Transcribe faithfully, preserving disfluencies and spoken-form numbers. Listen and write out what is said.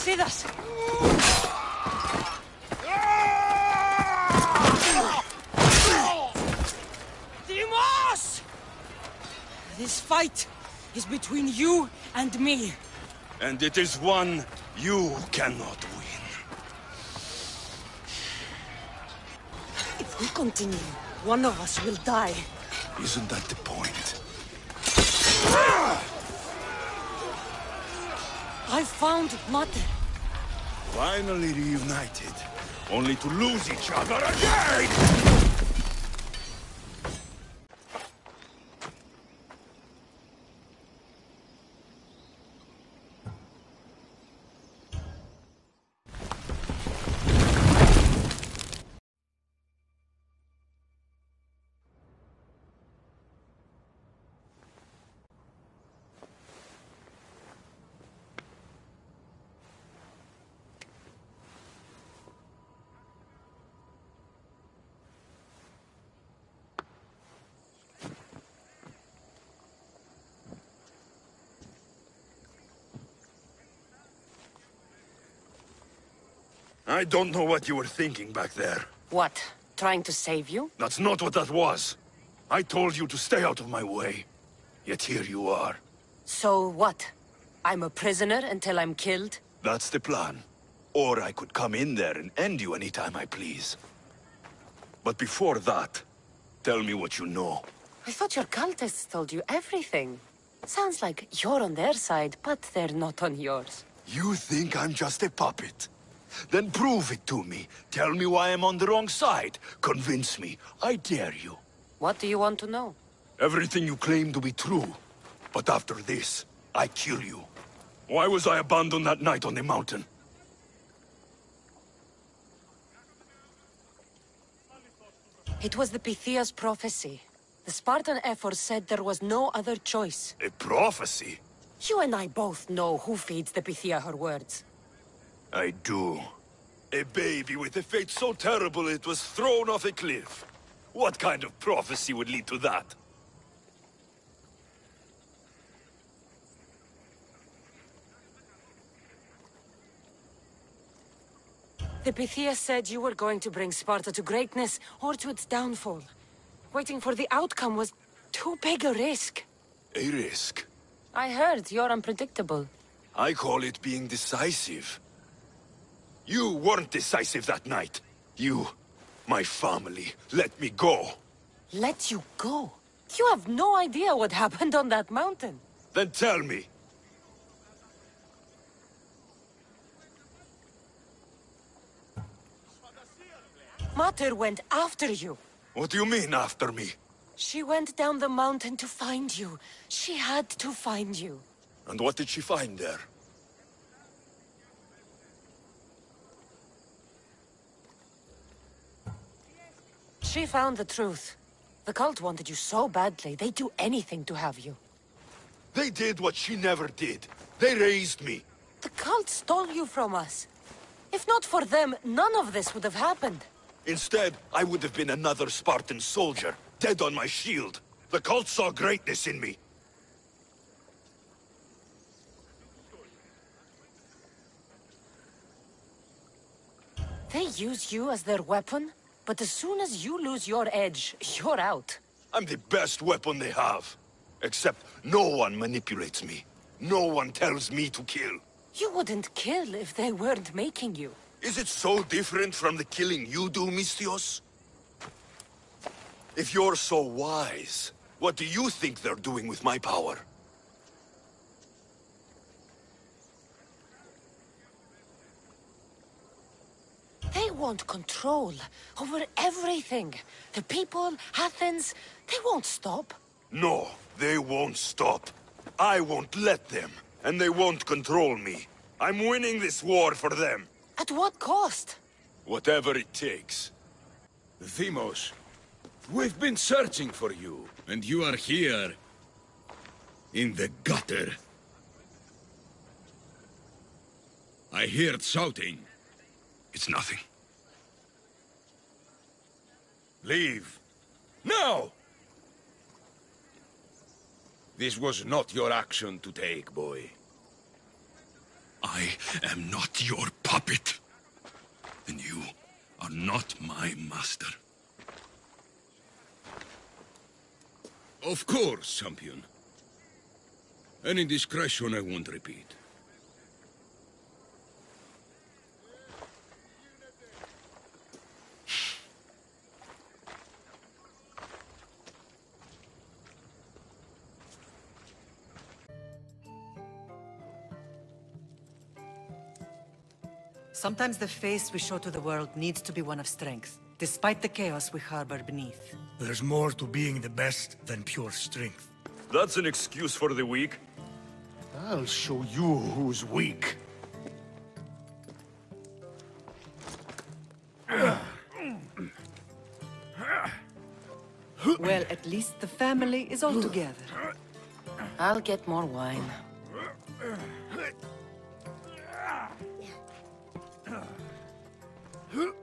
with us! Deimos! This fight is between you and me. And it is one you cannot win. If we continue, one of us will die. Isn't that the point? I found Mater. Finally reunited, only to lose each other again! I don't know what you were thinking back there. What? Trying to save you? That's not what that was. I told you to stay out of my way. Yet here you are. So what? I'm a prisoner until I'm killed? That's the plan. Or I could come in there and end you anytime I please. But before that, tell me what you know. I thought your cultists told you everything. Sounds like you're on their side, but they're not on yours. You think I'm just a puppet? Then prove it to me. Tell me why I'm on the wrong side. Convince me. I dare you. What do you want to know? Everything you claim to be true. But after this, I kill you. Why was I abandoned that night on the mountain? It was the Pythia's prophecy. The Spartan effort said there was no other choice. A prophecy? You and I both know who feeds the Pythia her words. I do. A baby with a fate so terrible it was thrown off a cliff. What kind of prophecy would lead to that? The Pythia said you were going to bring Sparta to greatness or to its downfall. Waiting for the outcome was too big a risk. A risk? I heard you're unpredictable. I call it being decisive. You weren't decisive that night. You, my family, let me go. Let you go? You have no idea what happened on that mountain. Then tell me. Mater went after you. What do you mean, after me? She went down the mountain to find you. She had to find you. And what did she find there? She found the truth. The cult wanted you so badly, they'd do anything to have you. They did what she never did. They raised me. The cult stole you from us. If not for them, none of this would have happened. Instead, I would have been another Spartan soldier, dead on my shield. The cult saw greatness in me. They use you as their weapon, but as soon as you lose your edge, you're out. I'm the best weapon they have. Except no one manipulates me. No one tells me to kill. You wouldn't kill if they weren't making you. Is it so different from the killing you do, Misthios? If you're so wise, what do you think they're doing with my power? They want control over everything. The people, Athens, they won't stop. No, they won't stop. I won't let them, and they won't control me. I'm winning this war for them. At what cost? Whatever it takes. Deimos, we've been searching for you, and you are here. In the gutter. I heard shouting. It's nothing. Leave. Now! This was not your action to take, boy. I am not your puppet. And you are not my master. Of course, champion. Any indiscretion I won't repeat. Sometimes the face we show to the world needs to be one of strength, despite the chaos we harbor beneath. There's more to being the best than pure strength. That's an excuse for the weak. I'll show you who's weak. Well, at least the family is all together. I'll get more wine. Huh?